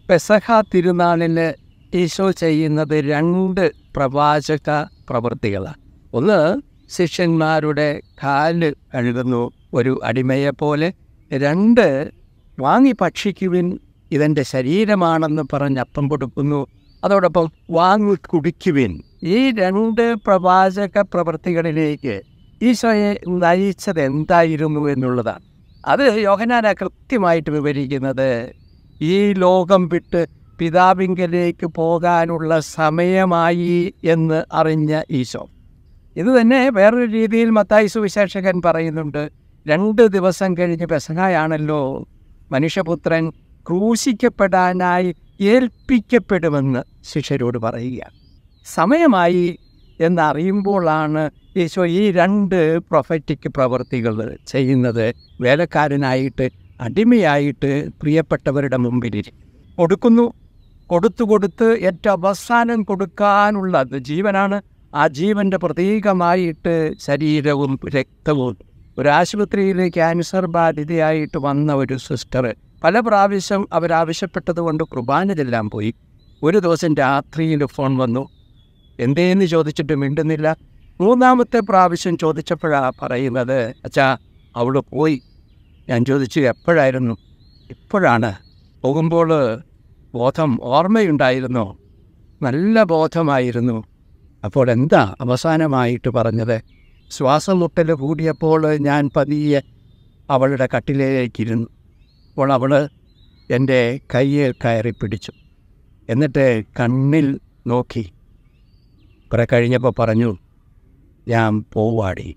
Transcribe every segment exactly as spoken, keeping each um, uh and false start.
പെസഹ തിരുനാളിൽ ഈശോ ചെയ്യുന്നത് രണ്ട് പ്രവാചക പ്രവൃത്തികളാണ്. ഒന്ന്, ശിഷ്യന്മാരുടെ കാല് കഴുകുന്നു ഒരു അടിമയെപ്പോലെ. രണ്ട്, വാങ്ങി ഭക്ഷിക്കുവിൻ, ഇതെൻ്റെ ശരീരമാണെന്ന് പറഞ്ഞ് അപ്പം കൊടുക്കുന്നു. അതോടൊപ്പം വാങ്ങി കുടിക്കുവിൻ. ഈ രണ്ട് പ്രവാചക പ്രവൃത്തികളിലേക്ക് ഈശോയെ നയിച്ചത് എന്തായിരുന്നു എന്നുള്ളതാണ്. അത് യോഹന്നാനാ കൃത്യമായിട്ട് വിവരിക്കുന്നത്. ഈ ലോകം വിട്ട് പിതാവിങ്കലേക്ക് പോകാനുള്ള സമയമായി എന്ന് അറിഞ്ഞ ഈശോ. ഇത് തന്നെ വേറൊരു രീതിയിൽ മത്തായി സുവിശേഷകൻ പറയുന്നുണ്ട്. രണ്ട് ദിവസം കഴിഞ്ഞ് പെസഹായാണല്ലോ, മനുഷ്യപുത്രൻ ക്രൂശിക്കപ്പെടാനായി ഏൽപ്പിക്കപ്പെടുമെന്ന് ശിഷ്യരോട് പറയുകയാണ്. സമയമായി എന്നറിയുമ്പോഴാണ് ഈശോ ഈ രണ്ട് പ്രൊഫറ്റിക് പ്രവൃത്തികൾ ചെയ്യുന്നത്. വേലക്കാരനായിട്ട്, അടിമയായിട്ട് പ്രിയപ്പെട്ടവരുടെ മുമ്പിൽ കൊടുക്കുന്നു. കൊടുത്തു കൊടുത്ത് ഏറ്റവും അവസാനം കൊടുക്കാനുള്ള ജീവനാണ്. ആ ജീവൻ്റെ പ്രതീകമായിട്ട് ശരീരവും രക്തവും. ഒരു ആശുപത്രിയിൽ ക്യാൻസർ ബാധിതയായിട്ട് വന്ന ഒരു സിസ്റ്റർ പല പ്രാവശ്യം അവരാവശ്യപ്പെട്ടതുകൊണ്ട് കുർബാന ചെല്ലാൻ പോയി. ഒരു ദിവസം രാത്രിയിൽ ഫോൺ വന്നു. എന്തേന്ന് ചോദിച്ചിട്ട് മിണ്ടുന്നില്ല. മൂന്നാമത്തെ പ്രാവശ്യം ചോദിച്ചപ്പോഴാണ് പറയുന്നത്, അച്ഛാ അവൾ പോയി. ഞാൻ ചോദിച്ചു, എപ്പോഴായിരുന്നു? ഇപ്പോഴാണ്. പോകുമ്പോൾ ബോധം ഓർമ്മയുണ്ടായിരുന്നോ? നല്ല ബോധമായിരുന്നു. അപ്പോൾ എന്താ അവസാനമായിട്ട് പറഞ്ഞത്? ശ്വാസം മുട്ടൽ കൂടിയപ്പോൾ ഞാൻ പതിയെ അവളുടെ കട്ടിലേക്കിരുന്നു. അപ്പോൾ അവൾ എൻ്റെ കയ്യിൽ കയറി പിടിച്ചു. എന്നിട്ട് കണ്ണിൽ നോക്കി. കുറെ കഴിഞ്ഞപ്പോൾ പറഞ്ഞു, ഞാൻ പോവാടി.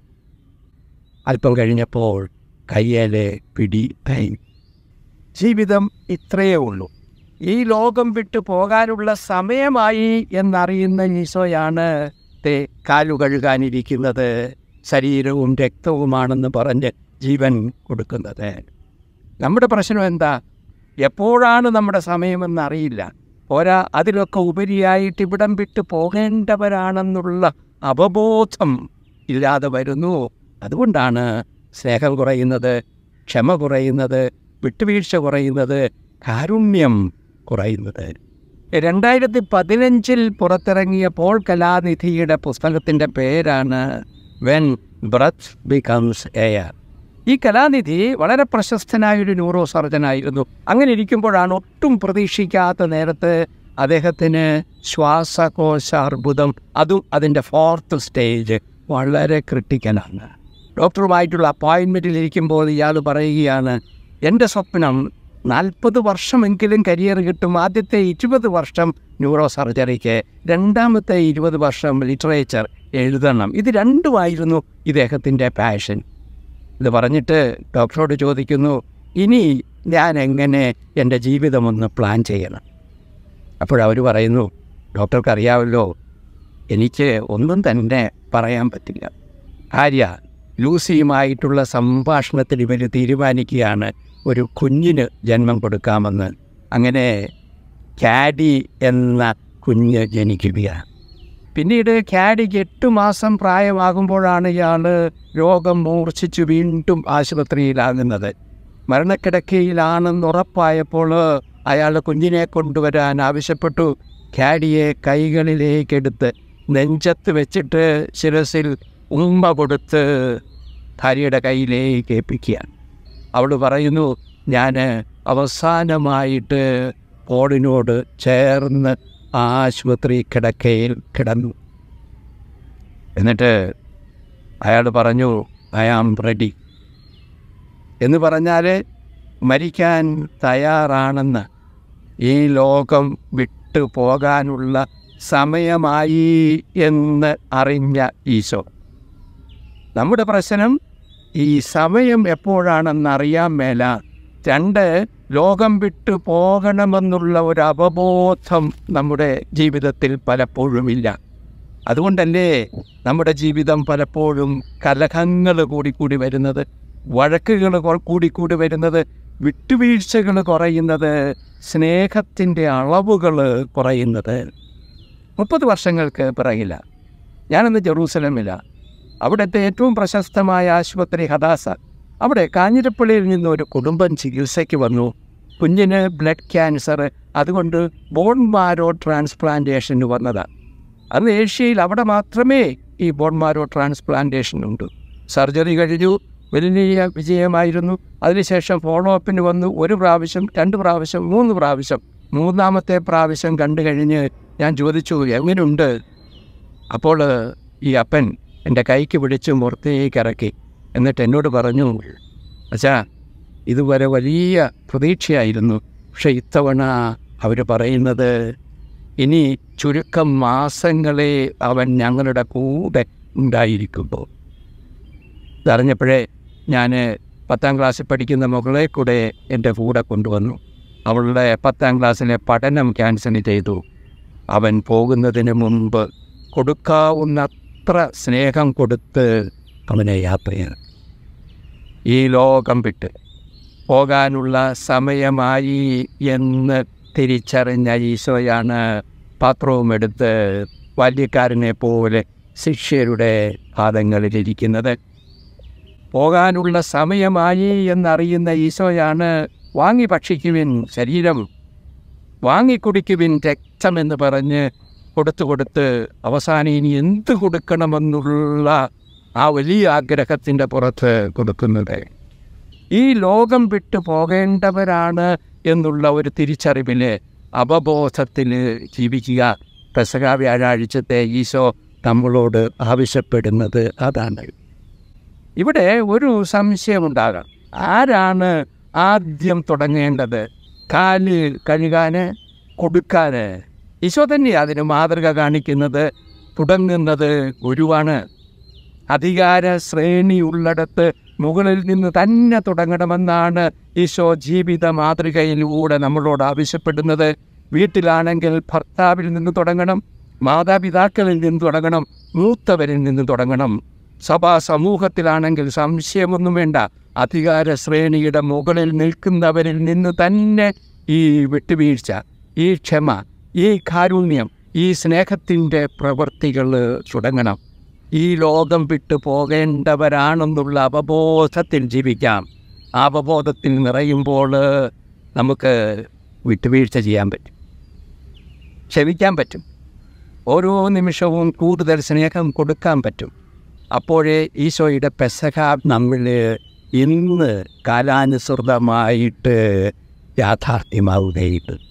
അല്പം കഴിഞ്ഞപ്പോൾ കയ്യിലെ പിടി കഴിഞ്ഞു. ജീവിതം ഇത്രയേ ഉള്ളൂ. ഈ ലോകം വിട്ടു പോകാനുള്ള സമയമായി എന്നറിയുന്ന ഈശോയാണ് തേ കാലു കഴുകാനിരിക്കുന്നത്, ശരീരവും രക്തവുമാണെന്ന് പറഞ്ഞ് ജീവൻ കൊടുക്കുന്നത്. നമ്മുടെ പ്രശ്നം എന്താ? എപ്പോഴാണ് നമ്മുടെ സമയമെന്നറിയില്ല. പോരാ, അതിലൊക്കെ ഉപരിയായിട്ട് ഇവിടം വിട്ട് പോകേണ്ടവരാണെന്നുള്ള അവബോധം ഇല്ലാതെ വരുന്നു. അതുകൊണ്ടാണ് സ്നേഹം കുറയുന്നത്, ക്ഷമ കുറയുന്നത്, വിട്ടുവീഴ്ച കുറയുന്നത്, കാരുണ്യം കുറയുന്നത്. രണ്ടായിരത്തി പതിനഞ്ചിൽ പുറത്തിറങ്ങിയ പോൾ കലാനിധിയുടെ പുസ്തകത്തിൻ്റെ പേരാണ് വെൻ ബ്രത്ത് ബിക്കംസ് എയർ. ഈ കലാനിധി വളരെ പ്രശസ്തനായൊരു ന്യൂറോ സർജനായിരുന്നു. അങ്ങനെ ഇരിക്കുമ്പോഴാണ് ഒട്ടും പ്രതീക്ഷിക്കാത്ത നേരത്ത് അദ്ദേഹത്തിന് ശ്വാസകോശ അർബുദം, അതും അതിൻ്റെ ഫോർത്ത് സ്റ്റേജ്, വളരെ ക്രിട്ടിക്കലാണ്. ഡോക്ടറുമായിട്ടുള്ള അപ്പോയിൻമെൻറ്റിൽ ഇരിക്കുമ്പോൾ ഇയാൾ പറയുകയാണ്, എൻ്റെ സ്വപ്നം നാൽപ്പത് വർഷമെങ്കിലും കരിയർ കിട്ടും. ആദ്യത്തെ ഇരുപത് വർഷം ന്യൂറോ സർജറിക്ക്, രണ്ടാമത്തെ ഇരുപത് വർഷം ലിറ്ററേച്ചർ എഴുതണം. ഇത് രണ്ടുമായിരുന്നു ഇദ്ദേഹത്തിൻ്റെ പാഷൻ. ഇത് പറഞ്ഞിട്ട് ഡോക്ടറോട് ചോദിക്കുന്നു, ഇനി ഞാൻ എങ്ങനെ എൻ്റെ ജീവിതമൊന്ന് പ്ലാൻ ചെയ്യണം? അപ്പോഴവർ പറയുന്നു, ഡോക്ടർക്ക് അറിയാമല്ലോ, എനിക്ക് ഒന്നും തന്നെ പറയാൻ പറ്റില്ല. ഭാര്യ ലൂസിയുമായിട്ടുള്ള സംഭാഷണത്തിൽ ഇവർ തീരുമാനിക്കുകയാണ് ഒരു കുഞ്ഞിന് ജന്മം കൊടുക്കാമെന്ന്. അങ്ങനെ കാഡി എന്ന കുഞ്ഞ് ജനിക്കുകയാണ്. പിന്നീട് കാഡിക്ക് എട്ട് മാസം പ്രായമാകുമ്പോഴാണ് ഇയാൾ രോഗം മൂർച്ഛിച്ച് വീണ്ടും ആശുപത്രിയിലാകുന്നത്. മരണക്കിടക്കയിലാണെന്നുറപ്പായപ്പോൾ അയാൾ കുഞ്ഞിനെ കൊണ്ടുവരാൻ ആവശ്യപ്പെട്ടു. കാഡിയെ കൈകളിലേക്കെടുത്ത് നെഞ്ചത്ത് വെച്ചിട്ട് ശിരസിൽ ഉമ്മ കൊടുത്ത് ഭാര്യയുടെ കയ്യിലേക്ക് ഏൽപ്പിക്കുകയാണ്. അവൾ പറയുന്നു, ഞാൻ അവസാനമായിട്ട് പോളിനോട് ചേർന്ന് ആശുപത്രി കിടക്കയിൽ കിടന്നു. എന്നിട്ട് അയാൾ പറഞ്ഞു, ഐ ആം റെഡി എന്ന് പറഞ്ഞാൽ മരിക്കാൻ തയ്യാറാണെന്ന്, ഈ ലോകം വിട്ടു പോകാനുള്ള സമയമായി എന്ന് അറിഞ്ഞ ഈശോ. നമ്മുടെ പ്രശ്നം ഈ സമയം എപ്പോഴാണെന്നറിയാൻ മേല. രണ്ട്, ലോകം വിട്ടു പോകണമെന്നുള്ള ഒരു അവബോധം നമ്മുടെ ജീവിതത്തിൽ പലപ്പോഴുമില്ല. അതുകൊണ്ടല്ലേ നമ്മുടെ ജീവിതം പലപ്പോഴും കലഹങ്ങൾ കൂടിക്കൂടി വരുന്നത്, വഴക്കുകൾ കൂടിക്കൂടി വരുന്നത്, വിട്ടുവീഴ്ചകൾ കുറയുന്നത്, സ്നേഹത്തിൻ്റെ അളവുകൾ കുറയുന്നത്. മുപ്പത് വർഷങ്ങൾക്ക് പിറകില്ല ഞാനന്ന് ജെറൂസലമില്ല. അവിടുത്തെ ഏറ്റവും പ്രശസ്തമായ ആശുപത്രി ഹദാസ. അവിടെ കാഞ്ഞിരപ്പള്ളിയിൽ നിന്നൊരു കുടുംബം ചികിത്സയ്ക്ക് വന്നു. കുഞ്ഞിന് ബ്ലഡ് ക്യാൻസർ, അതുകൊണ്ട് ബോൺ മാരോ ട്രാൻസ്പ്ലാന്റേഷന് വന്നതാണ്. അന്ന് ഏഷ്യയിൽ അവിടെ മാത്രമേ ഈ ബോൺ മാരോ ട്രാൻസ്പ്ലാന്റേഷൻ ഉണ്ട്. സർജറി കഴിഞ്ഞു, വലിയ വിജയമായിരുന്നു. അതിനുശേഷം ഫോളോ അപ്പിന് വന്നു. ഒരു പ്രാവശ്യം, രണ്ട് പ്രാവശ്യം, മൂന്ന് പ്രാവശ്യം. മൂന്നാമത്തെ പ്രാവശ്യം കണ്ടു കഴിഞ്ഞ് ഞാൻ ചോദിച്ചു, എങ്ങനെയുണ്ട്? അപ്പോൾ ഈ അപ്പൻ എൻ്റെ കൈക്ക് പിടിച്ച് പുറത്തേക്ക് ഇറക്കി. എന്നിട്ട് എന്നോട് പറഞ്ഞു, അച്ഛാ, ഇതുവരെ വലിയ പ്രതീക്ഷയായിരുന്നു, പക്ഷെ ഇത്തവണ അവർ പറയുന്നത് ഇനി ചുരുക്കം മാസങ്ങളെ അവൻ ഞങ്ങളുടെ കൂടെ ഉണ്ടായിരിക്കുമ്പോൾ. ഇതറിഞ്ഞപ്പോഴേ ഞാൻ പത്താം ക്ലാസ്സിൽ പഠിക്കുന്ന മകളെ കൂടെ എൻ്റെ കൂടെ കൊണ്ടുവന്നു. അവളുടെ പത്താം ക്ലാസ്സിലെ പഠനം ക്യാൻസൽ ചെയ്തു. അവൻ പോകുന്നതിന് മുമ്പ് കൊടുക്കാവുന്നത്ര സ്നേഹം കൊടുത്ത് അവനെ യാത്രയാണ്. ഈ ലോകം വിട്ട് പോകാനുള്ള സമയമായി എന്ന് തിരിച്ചറിഞ്ഞ ഈശോയാണ് പാത്രവും എടുത്ത് ബാല്യക്കാരനെ പോലെ ശിഷ്യരുടെ പാദങ്ങളിലിരിക്കുന്നത്. പോകാനുള്ള സമയമായി എന്നറിയുന്ന ഈശോയാണ് വാങ്ങി ഭക്ഷിക്കുവിൻ ശരീരം, വാങ്ങിക്കുടിക്കുവിൻ രക്തമെന്ന് പറഞ്ഞ് കൊടുത്തു കൊടുത്ത് അവസാനം ഇനി എന്ത് കൊടുക്കണമെന്നുള്ള ആ വലിയ ആഗ്രഹത്തിൻ്റെ പുറത്ത് കൊടുക്കുന്നത്. ഈ ലോകം വിട്ടു പോകേണ്ടവരാണ് എന്നുള്ള ഒരു തിരിച്ചറിവിൽ, അവബോധത്തിൽ ജീവിക്കുക. പെസഹ വ്യാഴാഴ്ചത്തെ ഈശോ നമ്മളോട് ആവശ്യപ്പെടുന്നത് അതാണ്. ഇവിടെ ഒരു സംശയമുണ്ടാകാം, ആരാണ് ആദ്യം തുടങ്ങേണ്ടത്? കാല് കഴുകാൻ, കൊടുക്കാൻ? ഈശോ തന്നെയാണ് അതിന് മാതൃക കാണിക്കുന്നത്. തുടങ്ങുന്നത് ഗുരുവാണ്. അധികാര ശ്രേണിയുള്ളിടത്ത് മുകളിൽ നിന്ന് തന്നെ തുടങ്ങണമെന്നാണ് ഈശോ ജീവിത മാതൃകയിലൂടെ നമ്മളോട് ആവശ്യപ്പെടുന്നത്. വീട്ടിലാണെങ്കിൽ ഭർത്താവിൽ നിന്ന് തുടങ്ങണം, മാതാപിതാക്കളിൽ നിന്ന് തുടങ്ങണം, മൂത്തവരിൽ നിന്ന് തുടങ്ങണം. സഭാ സമൂഹത്തിലാണെങ്കിൽ സംശയമൊന്നും വേണ്ട, അധികാര ശ്രേണിയുടെ മുകളിൽ നിൽക്കുന്നവരിൽ നിന്ന് തന്നെ ഈ വിട്ടുവീഴ്ച, ഈ ക്ഷമ, ഈ കാരുണ്യം, ഈ സ്നേഹത്തിൻ്റെ പ്രവൃത്തികൾ തുടങ്ങണം. ഈ ലോകം വിട്ടു പോകേണ്ടവരാണെന്നുള്ള അവബോധത്തിൽ ജീവിക്കാം. ആ അവബോധത്തിൽ നിറയുമ്പോൾ നമുക്ക് വിട്ടുവീഴ്ച ചെയ്യാൻ പറ്റും, ക്ഷമിക്കാൻ പറ്റും, ഓരോ നിമിഷവും കൂടുതൽ സ്നേഹം കൊടുക്കാൻ പറ്റും. അപ്പോഴേ ഈശോയുടെ പെസഹ നമ്മൾ ഇന്ന് കാലാനുസൃതമായിട്ട് യാഥാർത്ഥ്യമാവുകയുള്ളൂ.